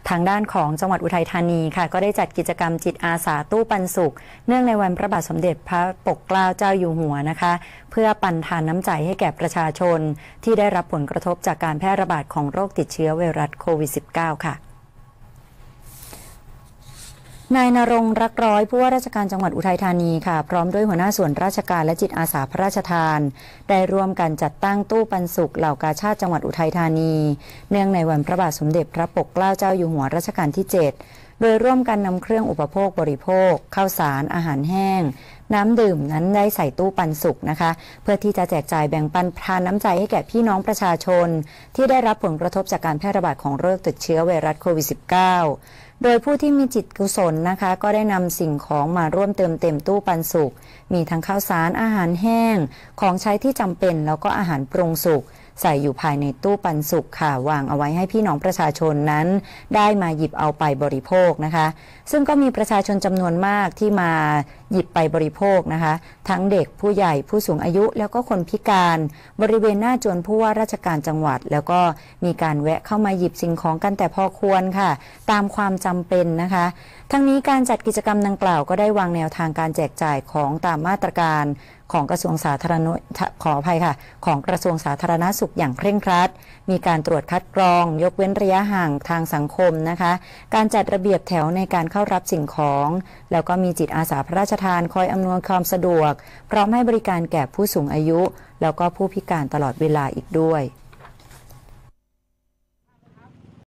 ทางด้านของจังหวัดอุทัยธานีค่ะก็ได้จัดกิจกรรมจิตอาสาตู้ปันสุขเนื่องในวันพระบาทสมเด็จพระปกเกล้าเจ้าอยู่หัวนะคะเพื่อปันทานน้ำใจให้แก่ประชาชนที่ได้รับผลกระทบจากการแพร่ระบาดของโรคติดเชื้อไวรัสโควิด -19 ค่ะนายณรงค์รักร้อยผู้ว่าราชการจังหวัดอุทัยธานีค่ะพร้อมด้วยหัวหน้าส่วนราชการและจิตอาสาพระราชทานได้ร่วมกันจัดตั้งตู้ปันสุขเหล่ากาชาดจังหวัดอุทัยธานีเนื่องในวันพระบาทสมเด็จพระปกเกล้าเจ้าอยู่หัวรัชกาลที่ 7โดยร่วมกันนำเครื่องอุปโภคบริโภคข้าวสารอาหารแห้งน้ำดื่มนั้นได้ใส่ตู้ปันสุขนะคะเพื่อที่จะแจกจ่ายแบ่งปันทานน้ำใจให้แก่พี่น้องประชาชนที่ได้รับผลกระทบจากการแพร่ระบาดของโรคติดเชื้อไวรัสโควิด -19 โดยผู้ที่มีจิตกุศลนะคะก็ได้นำสิ่งของมาร่วมเติมเต็มตู้ปันสุขมีทั้งข้าวสารอาหารแห้งของใช้ที่จำเป็นแล้วก็อาหารปรุงสุกใส่อยู่ภายในตู้ปันสุกค่ะวางเอาไว้ให้พี่น้องประชาชนนั้นได้มาหยิบเอาไปบริโภคนะคะซึ่งก็มีประชาชนจำนวนมากที่มาหยิบไปบริโภคนะคะทั้งเด็กผู้ใหญ่ผู้สูงอายุแล้วก็คนพิการบริเวณหน้าจวนผู้ว่าราชการจังหวัดแล้วก็มีการแวะเข้ามาหยิบสิ่งของกันแต่พอควรค่ะตามความจำเป็นนะคะทั้งนี้การจัดกิจกรรมดังกล่าวก็ได้วางแนวทางการแจกจ่ายของตามมาตรการของกระทรวงสาธารณขออภัยค่ะของกระทรวงสาธารณสุขอย่างเคร่งครัดมีการตรวจคัดกรองยกเว้นระยะห่างทางสังคมนะคะการจัดระเบียบแถวในการเข้ารับสิ่งของแล้วก็มีจิตอาสาพระราชทานคอยอำนวยความสะดวกพร้อมให้บริการแก่ผู้สูงอายุแล้วก็ผู้พิการตลอดเวลาอีกด้วย